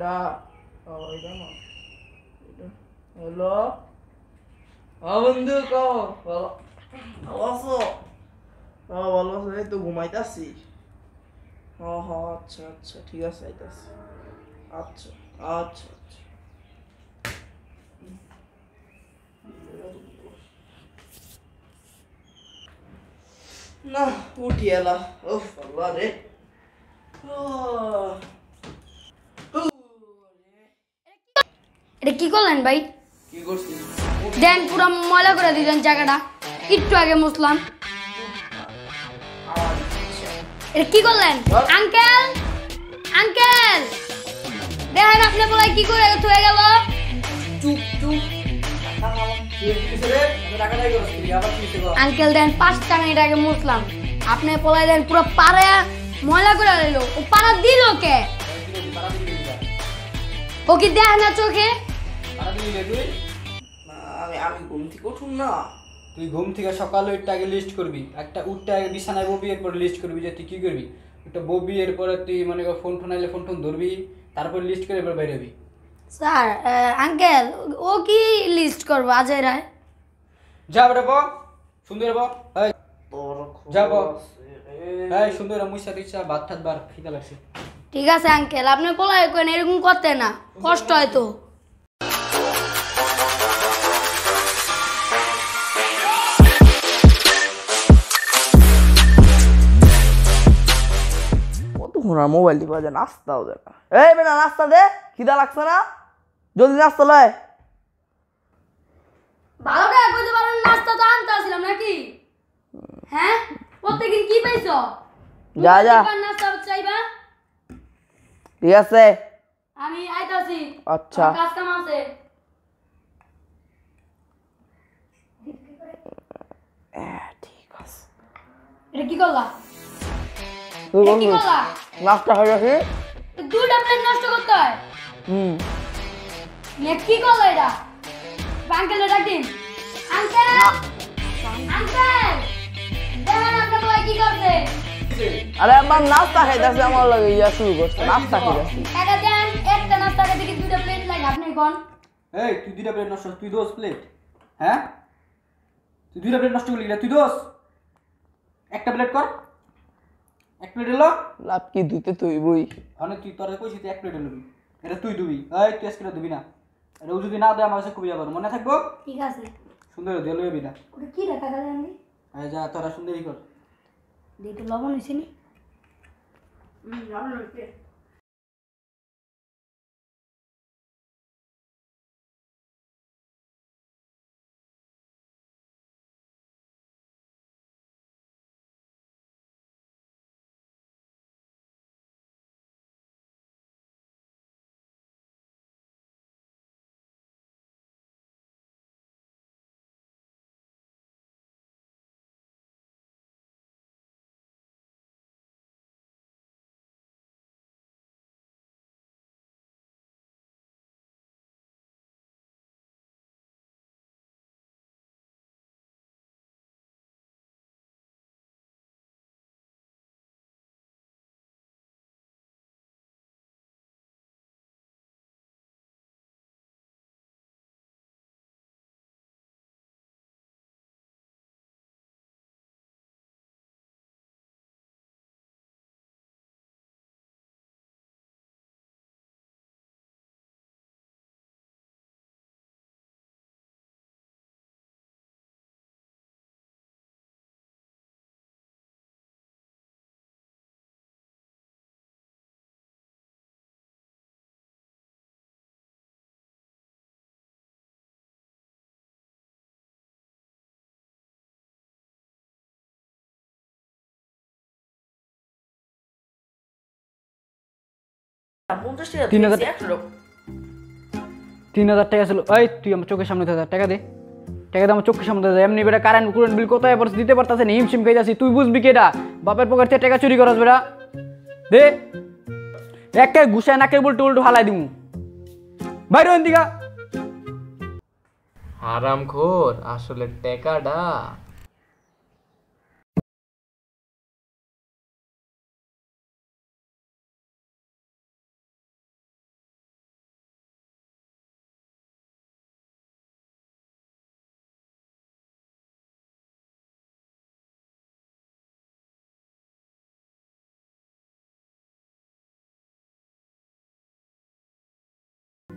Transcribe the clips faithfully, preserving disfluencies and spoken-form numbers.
এটা এটা না হ্যালো হ্যাঁ বন্ধু কও ভালো ভালো আছো হ্যাঁ ভালো আছো এই তো ঘুমাইতেছি হ্যাঁ হ্যাঁ আচ্ছা আচ্ছা ঠিক আছে আইতাছি আচ্ছা আচ্ছা আচ্ছা না উঠি এলা উফ আল্লাহ রে এটা কি করলেন ভাই? কি করছিস দেন পুরো ময়লা করে দিলেন জায়গাটা। একটু আগে মুছলাম। এটা কি করলেন আঙ্কেল? আঙ্কেল দেখেন আপনি বলে কি করে থয়ে গেল। চুপ চুপ আঙ্কেল দেন পাঁচটা মিনিট আগে মুছলাম, আপনি পলাই দেন পুরো পাড়া ময়লা করে দিল। ও পাড়া দিল কে? ও কি দেখ না চোখে? আমি আমি ঘুম থেকে উঠুন না। তুই ঘুম থেকে সকালে একটা আগে লিস্ট করবি, একটা উঠতে আগে বিছানায় ববি, এরপর লিস্ট করবি যে তুই কি করবি। একটা ববি, এরপরে তুই মনে কর ফোন টোন আইলে ফোন টোন ধরবি, তারপর লিস্ট করে এবার বাইরে হবি। স্যার আঙ্কেল ও কি লিস্ট করবো আজয় রায়? যা বেটা ব সুন্দর ব এই তোর যা ব এই সুন্দর মুইসা দিচ্ছা ভাত ঠাত বার খিদা লাগছে। ঠিক আছে আঙ্কেল আপনি পলাই করেন, এরকম করতে না, কষ্ট হয় তো। কতক্ষণ আর মোবাইল টিপা যায়, নাস্তাও দেয় না। এই বেটা নাস্তা দে, খিদা লাগছে না? জলদি নাস্তা লয়। ভালো করে কইতে পারেন নাস্তা তো আনতে আসলাম নাকি? হ্যাঁ প্রত্যেকদিন কি পাইছো? যা যা নাস্তা চাইবা? ঠিক আছে আমি আইতাছি। আচ্ছা কাজ কাম আছে। ঠিক আছে। এটা কি করলা? তুই এটা কি বন্ধু করলা? নাস্তা হয়ে গেছে। দুইটা প্লেট নষ্ট করতে হয়। হুম নে কি করলা এটা? আঙ্কেল এটা দিন। আঙ্কেল আঙ্কেল দেখেন আপনি বলে কি করছে? আরে আমার নাস্তা খাইতেছে, আমার লাগে ইয়া শুরু করছে নাস্তা খাইতেছি। এটা দেন একটা নাস্তা খেতে কি দুইটা প্লেট লাগে আপনি কোন? এই তুই দুইটা প্লেট নষ্ট, তুই দোস প্লেট, হ্যাঁ তুই দুইটা প্লেট নষ্ট করলি না, তুই দোস একটা প্লেট কর, এক প্লেট এলো লাভ কি দিতে তুই বই অনেক তুই তোরা কইছিস তুই এক প্লেট লবি, এটা তুই দিবি। এই তুই আজকে দিবি না, এটা ও যদি না দেয় আমার কাছে খুবই আবার মনে থাকবো। ঠিক আছে সুন্দর দিয়ে লইবি না। ওটা কি রাখা গেল আমি? এই যা তোরা সুন্দরই কর। দেখতে লবণ হইছে নি? হুম লবণ হইছে। তিন হাজার তিন হাজার টাকা ছিল। এই তুই আমার চোখের সামনে থেকে টাকা দে, টাকা দে আমার চোখের সামনে থেকে। এমনি বেটা কারেন্ট কুরেন্ট বিল কোথায় পড়ছে দিতে পারতাছে না, হিমশিম খাই যাচ্ছি। তুই বুঝবি কি এটা বাপের পকেট থেকে টাকা চুরি করাস বেটা? দে একে ঘুষায় নাকের বলটু উল্টু হালাই দিমু বাইরে দিকা। হারামখোর আসলে টাকাটা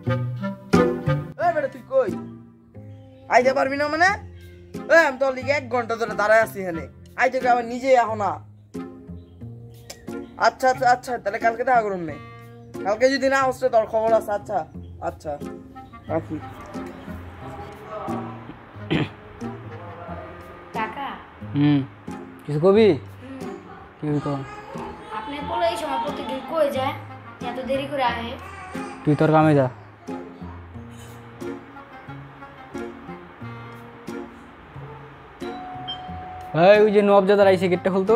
এই বেটা তুই কই আইতে পারবি না মানে এই আমি তোর লিগে এক ঘন্টা ধরে দাঁড়ায় আছি এখানে আইতে কি আবার নিজে এখন না আচ্ছা আচ্ছা আচ্ছা তাহলে কালকে দেখা করুন নে কালকে যদি না আসছে তোর খবর আছে আচ্ছা আচ্ছা রাখি কাকা হুম কিছু কবি কি কর আপনি বলে এই সময় প্রতিদিন কই যায় এত দেরি করে আহে তুই তোর কামে যা ভাই ওই যে নবজাদার আইসে গেটটা খুলতো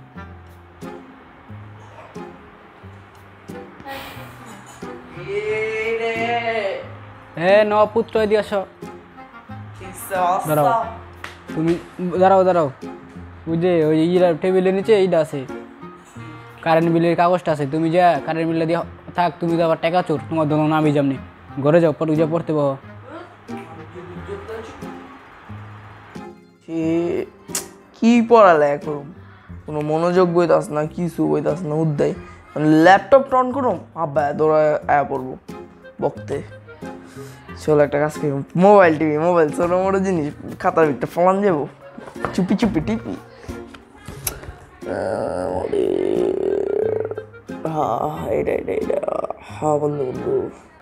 হ্যাঁ নব পুত্র দিয়ে আস দাঁড়াও তুমি দাঁড়াও দাঁড়াও ওই যে ওই ইরা টেবিলের নিচে এইটা আছে কারেন্ট বিলের কাগজটা আছে তুমি যা কারেন্ট বিলটা দিয়ে থাক তুমি তো আবার টাকা চোর তোমার দোনো নামি যামনি ঘরে যাও পরে যা পড়তে পাবো কি পড়ালেখা করুম কোনো মনোযোগ বইতাস না কিছু বইতাস না উদ্যায় ল্যাপটপ টন করুম আব্বা দৌড়া আয়া পড়বো বকতে চল একটা কাজ করি মোবাইল টিভি মোবাইল ছোটো মোটো জিনিস খাতার ভিতরে ফলান যাবো চুপি চুপি টিপি হ্যাঁ এইটা এইটা এইটা হ্যাঁ বন্ধু বন্ধু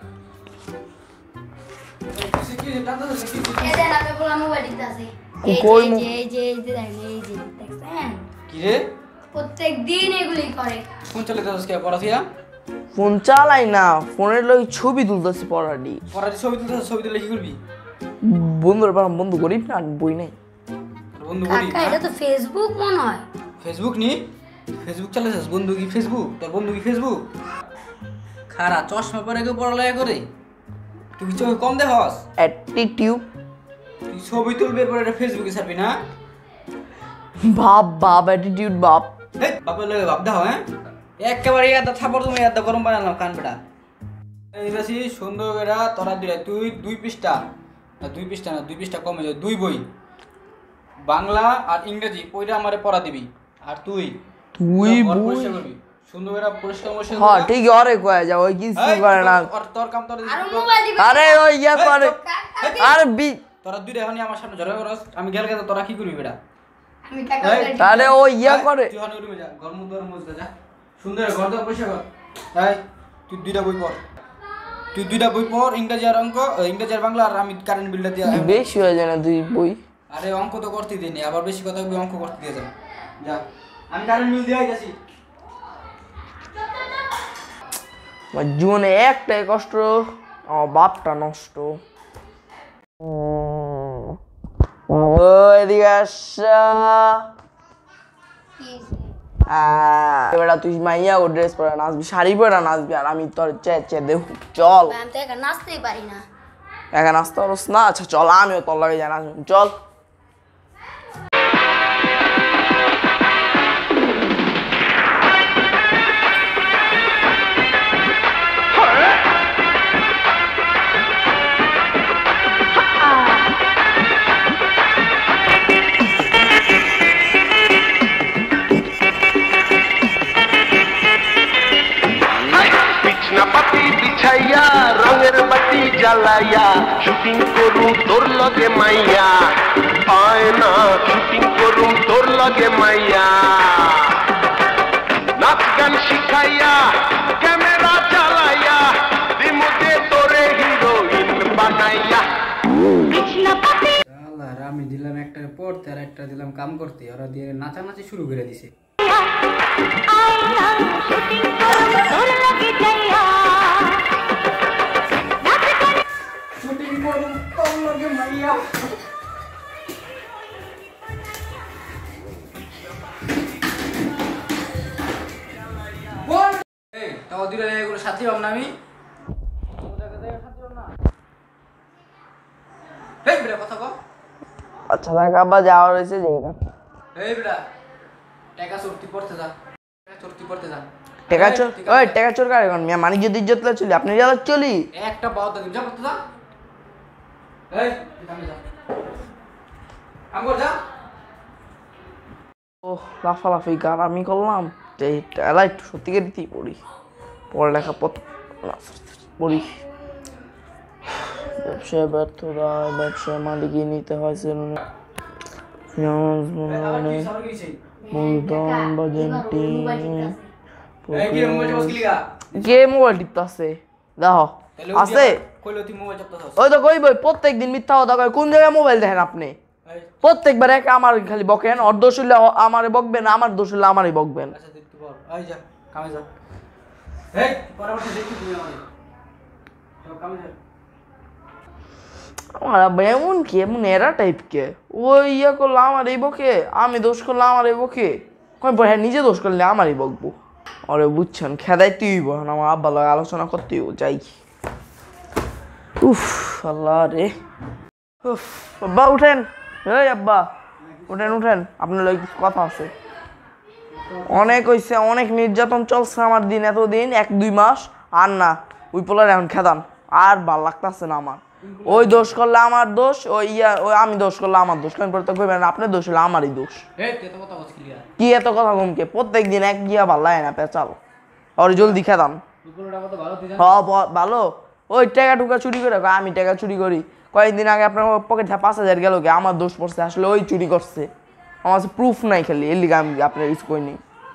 এই দেন আপনি বলে মোবাইল দিতেছে কই কই এই যে এই যে এই যে দেখেন, এই যে দেখছেন কি রে প্রত্যেক দিন এগুলি করে ফোন চালাতে যাস কে পড়াছিয়া ফোন চালাই না ফোনের লগে ছবি তুলতেছি পড়াটি পড়াটি ছবি তুলতে ছবি তুলে কি করবি বন্ধুর পাড়া বন্ধু গরিব না বই নাই তোর বন্ধু বলি কাকা এটা তো ফেসবুক মনে হয় ফেসবুক নি ফেসবুক চালাছিস বন্ধু কি ফেসবুক তোর বন্ধু কি ফেসবুক খারা চশমা পরে কেউ পড়ালেখা করে তুই কি চোখে কম দেখস অ্যাটিটিউড তুই ছবি তুলবে পরে এটা ফেসবুকে ছাড়বি না বাপ বাপ অ্যাটিটিউড বাপ এই বাপের লগে ভাব দাও হ্যাঁ একেবারে ইয়াদা থাপড় তুমি ইয়াদা গরম বানালাম কান বেটা এই রাশি সুন্দর বেটা তোরা দুই তুই দুই পৃষ্ঠা না দুই পৃষ্ঠা না দুই পৃষ্ঠা কমে যাবে দুই বই বাংলা আর ইংরেজি ওইটা আমারে পড়া দিবি আর তুই তুই ঘর বই পরিষ্কার করবি সুন্দর বেটা পরিষ্কার পরিষ্কার হ্যাঁ ঠিক ওরে কয়া যা ওই কিছু করে না আর তোর কাম তোর আর মোবাইল দিবে আরে ওই ইয়া করে আরে বি তোরা দুইটা এখনই আমার সামনে ঝগড়া করস আমি গেল গেলে তোরা কি করবি বেটা আমি কাকা এই, মোবাইল আরে ওই ইয়া করে তুই হন উঠে যা ঘর মুখ দর মুছ যা সুন্দর ঘর দর পরিষ্কার কর এই তুই দুইটা বই পড় তুই দুইটা বই পড় ইংরেজি আর অঙ্ক ইংরেজি আর বাংলা আর আমি কারেন্ট বিলটা দিয়া বেশি হয়ে যায় না তুই বই আরে অঙ্ক তো করতে দিইনি আবার বেশি কথা বলি অঙ্ক করতে দিয়ে যা যা আমি কারেন্ট বিল দিয়ে যাচ্ছি আমার জীবনে একটাই কষ্ট আমার বাপটা নষ্ট এদিকে আসা এবার তুই মাইয়া ও ড্রেস পরে নাচবি শাড়ি পরে নাচবি আর আমি তোর চেয়ে চেয়ে দেখ চল আমি তো একা নাচতেই পারি না একা নাচতে পারস না আচ্ছা চল আমিও তোর লাগে যাই নাচবি চল রঙের বাতি জ্বালাইয়া শুটিং করুম তোর লগে মাইয়া হয় না শুটিং করুম তোর লগে মাইয়া নাচ গান শিখাইয়া ক্যামেরা চালাইয়া দিমুতে তোরে হিরোইন বানাইয়া আল্লাহ আমি দিলাম একটা পড়তে আর একটা দিলাম কাম করতে ওরা দিয়ে নাচানাচি শুরু করে দিছে শুটিং করুম তোর লগে মাইয়া বল এই তাও দিলে এগুলো সাথী হব না আমি এই বেটা কথা কও আচ্ছা দেখ আব্বা যাওয়া রয়েছে জায়গা এই বেটা টাকা চুক্তি করতে যা টাকা চুক্তি করতে যা টেকা চোর ওই টেকা চোর কার এখন মিয়া মানিক যদি ইজ্জত লা চলি আপনি যাওয়া চলি একটা বাউতা দিন যা করতে যা এই কামে যা আমগো যা ও লাফালাফি গান আমি করলাম এই টেলা একটু সত্যিকার দিতেই পড়ি পড়ালেখা পত পড়ি ব্যবসায় ব্যর্থতা, ব্যবসায় মালিকই নিতে হয় মূলধন বাজেটটি কে মোবাইল টিপতে আছে দেখো আছে ওই তো কই বই প্রত্যেক দিন মিথ্যা কথা কয় কোন জায়গায় মোবাইল দেখেন আপনি প্রত্যেকবার এক আমার খালি বকেন ওর দোষ হইলে আমারে বকবেন আমার দোষ হইলে আমারই বকবেন আমার আব্বা এমন কি এমন এরা টাইপ কে ওই ইয়ে করলো আমার এই বকে আমি দোষ করলে আমার এই বকে কয় হ্যাঁ নিজে দোষ করলে আমারই বকবো আরে বুঝছেন খেদাইতে হইব আমার আব্বা লগে আলোচনা করতে হইব যাই উফ আল্লাহ রে উফ আব্বা উঠেন এই আব্বা উঠেন উঠেন আপনার লগে কিছু কথা আছে অনেক হইছে অনেক নির্যাতন চলছে আমার দিন এতদিন এক দুই মাস আর না ওই পোলার এখন খেদান আর ভাল লাগতেছে না আমার ওই দোষ করলে আমার দোষ ওই ইয়া ওই আমি দোষ করলে আমার দোষ কেন পরে তো কইবেন আপনার দোষ হলে আমারই দোষ কি এত কথা কমকে প্রত্যেক দিন এক গিয়া ভাল লাগে না পেঁচাল আর জলদি খেদান হ্যাঁ ভালো ওই টাকা টুকা চুরি করে আমি টাকা চুরি করি কয়েকদিন আগে আপনার পকেটে পাঁচ হাজার গেল কি আমার দোষ পড়ছে আসলে ওই চুরি করছে আমার কাছে প্রুফ নাই খালি এর লিগে আমি আপনার কিছু কইনি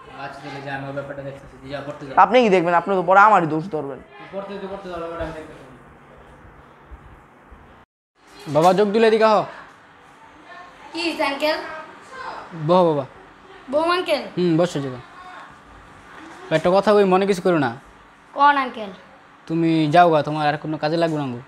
আপনি কি দেখবেন আপনি তো পরে আমারই দোষ ধরবেন বাবা যোগ দিলে দিকা হ কি আঙ্কেল বহ বাবা বউ আঙ্কেল হুম বসো যোগ একটা কথা কই মনে কিছু করো না কোন আঙ্কেল তুমি যাও গা তোমার আর কোনো কাজে লাগবে না গো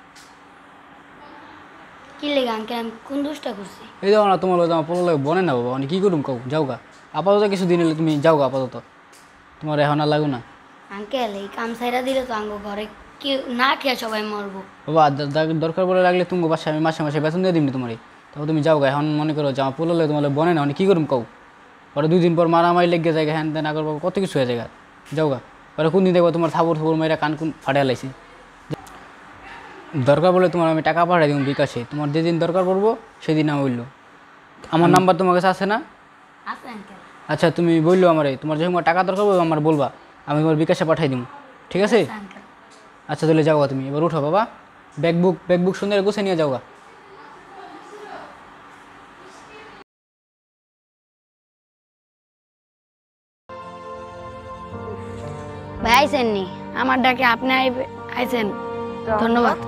কি লেগে আঙ্কেল আমি কোন দোষটা করছি এই যাও না তোমার লগে আমার পোলা লাগে বনে না বাবা মানে কী করুম কও যাও গা আপাতত কিছু দিন এলে তুমি যাও গা আপাতত তোমার এখন আর লাগো না আঙ্কেল এই কাম সাইরা দিলে তো আঙ্গো ঘরে কি না খেয়ে সবাই মরবো বাবা দরকার বলে লাগলে তুমি বাসায় আমি মাসে মাসে বেতন দিয়ে দিবনি তোমার তারপর তুমি যাও গা এখন মনে করো যে আমার পোলা লাগে তোমার বনে না মানে কী করুম কও পরে দুই দিন পর মারামারি লেগে যায় হ্যান ত্যান আগর কত কিছু হয়ে যায় যাও গা পরে কোন দিন দেখবো তোমার থাবর থাবর মেয়েরা কান কুন ফাটে লাইছি দরকার বলে তোমার আমি টাকা পাঠাই দিব বিকাশে তোমার যেদিন দরকার পড়বো সেদিন আমি বললো আমার নাম্বার তোমার কাছে আছে না আছে আঙ্কেল আচ্ছা তুমি বললো আমারে তোমার যখন টাকা দরকার পড়বে আমার বলবা আমি তোমার বিকাশে পাঠাই দিব ঠিক আছে আঙ্কেল আচ্ছা তাহলে যাও তুমি এবার উঠো বাবা ব্যাগ বুক ব্যাগ বুক সুন্দর গুছিয়ে নিয়ে যাও গা ভাই আইছেন নি আমার ডাকে আপনি আইছেন ধন্যবাদ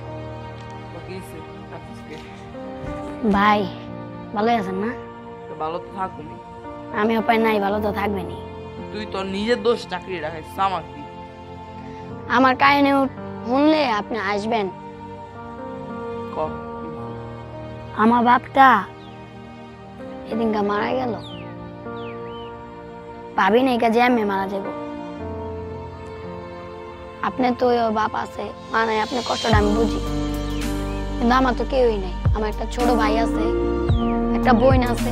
ভাই ভালো আছেন না ভালো তো থাকুনি আমি উপায় নাই ভালো তো থাকবেনি তুই তোর নিজের দোষ চাকরি রাখিস আমার কি আমার কাহিনী শুনলে আপনি আসবেন কর আমার বাপটা এদিনকা মারা গেল ভাবি নাই কাজে আমি মারা যাব আপনি তো বাপ আছে মা নাই আপনার কষ্টটা আমি বুঝি কিন্তু আমার তো কেউই নাই আমার একটা ছোট ভাই আছে একটা বোন আছে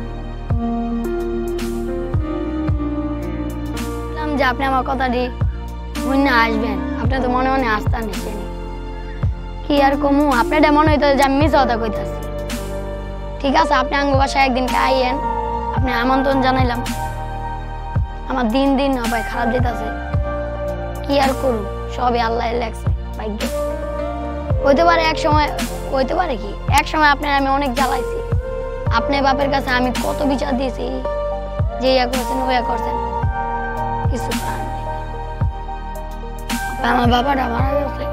যে আপনি আমার কথাটি শুনে আসবেন আপনি তো মনে মনে আসতে নিছেন কি আর কমু আপনার মনে হইতো যে আমি মিছা কথা কইতাছি ঠিক আছে আপনি আঙ্গ বাসায় একদিন আইয়েন আপনি আমন্ত্রণ জানাইলাম আমার দিন দিন ভাই খারাপ যেতেছে কি আর করুন সবই আল্লাহ লেখছে ভাগ্য হইতে পারে এক সময় হইতে পারে কি এক সময় আপনার আমি অনেক জ্বালাইছি আপনার বাপের কাছে আমি কত বিচার দিয়েছি যে ইয়া করছেন ওয়া করছেন কিছু আমার বাবাটা মারা গেছে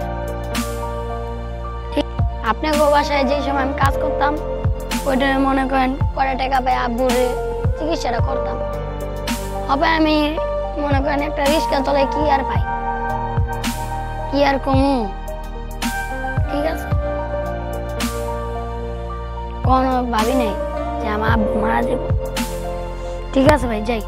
ঠিক আপনার বাসায় যে সময় আমি কাজ করতাম ওইটা মনে করেন কয়টা টাকা পাই আব্বুরে চিকিৎসাটা করতাম হবে আমি মনে করেন একটা রিক্সা চলে কি আর পাই কি আর কমু ঠিক আছে কোনো ভাবি নাই যে আমার আব্বু মারা যাবো ঠিক আছে ভাই যাই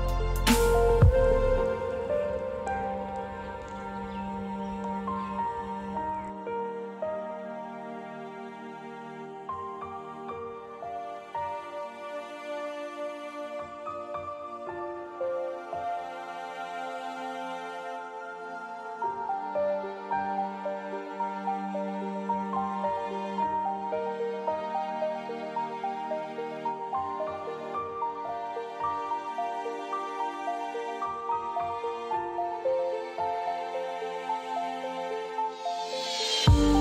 you